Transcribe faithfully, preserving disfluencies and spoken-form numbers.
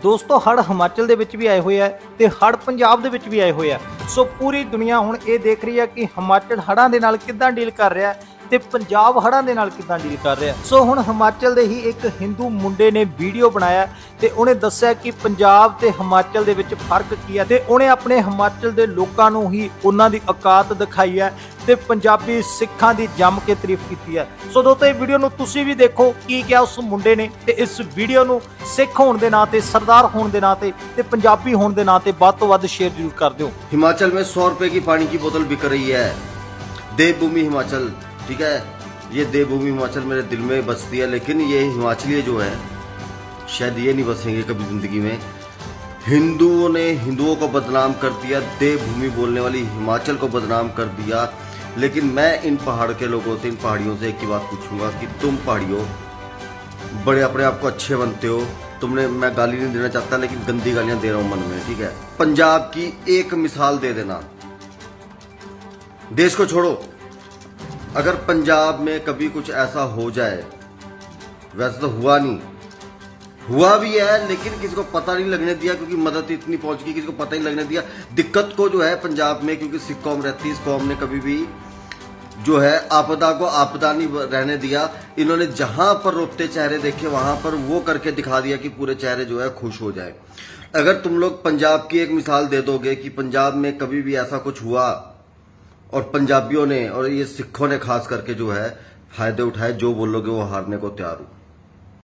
ਦੋਸਤੋ ਹੜ੍ਹ ਹਿਮਾਚਲ ਦੇ ਵਿੱਚ ਵੀ ਆਏ ਹੋਏ ਆ ਤੇ ਹੜ੍ਹ ਪੰਜਾਬ ਦੇ ਵਿੱਚ ਵੀ ਆਏ ਹੋਏ ਆ। ਸੋ ਪੂਰੀ ਦੁਨੀਆ ਹੁਣ ਇਹ ਦੇਖ ਰਹੀ ਹੈ ਕਿ ਹਿਮਾਚਲ ਹੜ੍ਹਾਂ ਦੇ ਨਾਲ ਕਿੱਦਾਂ ਡੀਲ ਕਰ ਰਿਹਾ ਤੇ ਪੰਜਾਬ ਹੜ੍ਹਾਂ ਦੇ ਨਾਲ ਕਿੱਦਾਂ ਡੀਲ ਕਰ ਰਿਹਾ। ਸੋ ਹੁਣ ਹਿਮਾਚਲ ਦੇ ਹੀ ਇੱਕ ਹਿੰਦੂ ਮੁੰਡੇ ਨੇ ਵੀਡੀਓ ਬਣਾਇਆ ਤੇ ਉਹਨੇ ਦੱਸਿਆ ਕਿ ਪੰਜਾਬ ਤੇ ਹਿਮਾਚਲ ਦੇ ਵਿੱਚ ਫਰਕ ਕੀ ਹੈ ਤੇ ਉਹਨੇ ਆਪਣੇ ਹਿਮਾਚਲ ਦੇ ਲੋਕਾਂ ਨੂੰ ਹੀ ਉਹਨਾਂ ਦੀ ਔਕਾਤ ਦਿਖਾਈ ਹੈ ਤੇ ਪੰਜਾਬੀ ਸਿੱਖਾਂ ਦੀ ਜੰਮ ਕੇ ਤਾਰੀਫ ਕੀਤੀ ਹੈ। ਸੋ ਦੋਸਤੋ ਇਹ ਵੀਡੀਓ ਨੂੰ ਤੁਸੀਂ ਵੀ ਦੇਖੋ ਕੀ ਕਿਹਾ ਉਸ ਮੁੰਡੇ ਨੇ ਤੇ ਇਸ ਵੀਡੀਓ ਨੂੰ ਸਿੱਖ ਹੋਣ ਦੇ ਨਾਂ ਤੇ, ਸਰਦਾਰ ਹੋਣ ਦੇ ਨਾਂ ਤੇ ਤੇ ਪੰਜਾਬੀ ਹੋਣ ਦੇ ਨਾਂ ਤੇ ਵੱਧ ਤੋਂ ਵੱਧ शेयर जरूर कर दो। हिमाचल में सौ रुपए की पानी की बोतल बिक रही है। देवभूमि हिमाचल, ठीक है, ये देवभूमि हिमाचल मेरे दिल में बसती है, लेकिन ये हिमाचली जो है शायद ये नहीं बसेंगे कभी जिंदगी में। हिंदुओं ने हिंदुओं को बदनाम कर दिया, देवभूमि बोलने वाली हिमाचल को बदनाम कर दिया। लेकिन मैं इन पहाड़ के लोगों से, इन पहाड़ियों से एक ही बात पूछूंगा कि तुम पहाड़ियों बड़े अपने आप को अच्छे बनते हो। तुमने, मैं गाली नहीं देना चाहता लेकिन गंदी गालियां दे रहा हूं मन में, ठीक है। पंजाब की एक मिसाल दे देना, देश को छोड़ो, अगर पंजाब में कभी कुछ ऐसा हो जाए, वैसे तो हुआ नहीं, हुआ भी है लेकिन किसी को पता नहीं लगने दिया क्योंकि मदद इतनी पहुंच गई, किसी को पता नहीं लगने दिया दिक्कत को जो है पंजाब में, क्योंकि सिख कौम रहती है, इस कौम ने कभी भी जो है आपदा को आपदा नहीं रहने दिया। इन्होंने जहां पर रोते चेहरे देखे वहां पर वो करके दिखा दिया कि पूरे चेहरे जो है खुश हो जाए। अगर तुम लोग पंजाब की एक मिसाल दे दोगे कि पंजाब में कभी भी ऐसा कुछ हुआ और पंजाबियों ने और ये सिखों ने खास करके जो है फायदे उठाए, जो बोलोगे वो हारने को तैयार हूं।